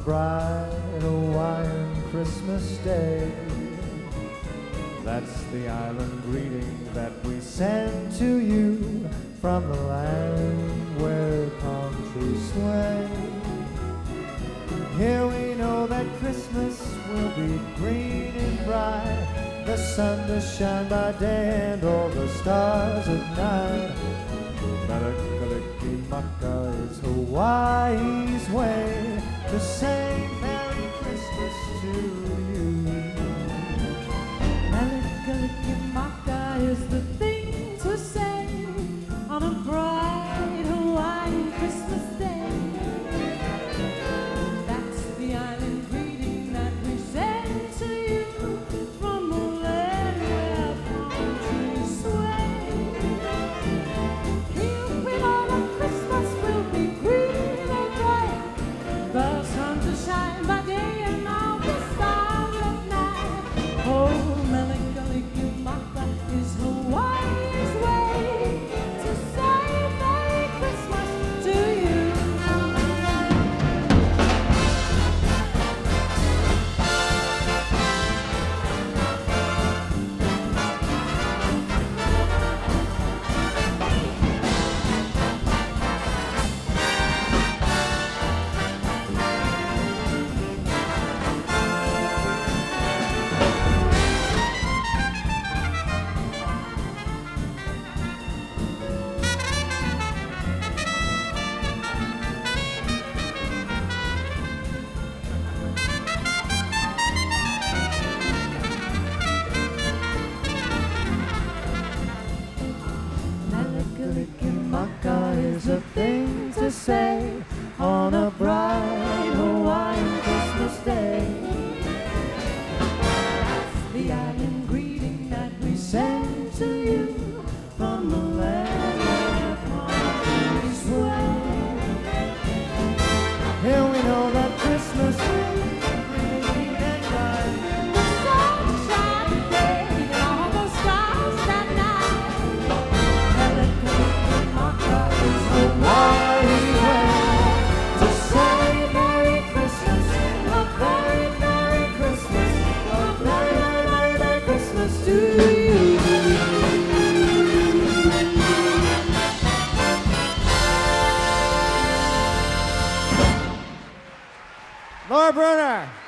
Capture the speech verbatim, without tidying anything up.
bright Hawaiian Christmas day. That's the island greeting that we send to you from the land where palm trees sway. Here we know that Christmas will be green and bright, the sun to shine by day and all the stars at night. Mele Kalikimaka is Hawaii's way to say Merry Christmas to you. Mele Kalikimaka is the thing to say on a bright Hawaiian Christmas day. That's the island greeting that we send to you from the land where palm trees sway. Here we know that Christmas will be green and bright, the sun to shine by day and all the stars at night. Oh, Mele Kalikimaka is Hawaii's way to say Merry Christmas to you. Mele Kalikimaka is a thing to say on a bright Hawaiian Christmas day. That's the island greeting that we send to you from the land where palm trees sway. Here we know that Christmas will be green and bright, The sun shines today and all the stars that night. Mele Kalikimaka is Hawaii's way to say Merry Christmas, a very Merry Christmas, a very, very, very, Merry Christmas to you. Laura Brunner.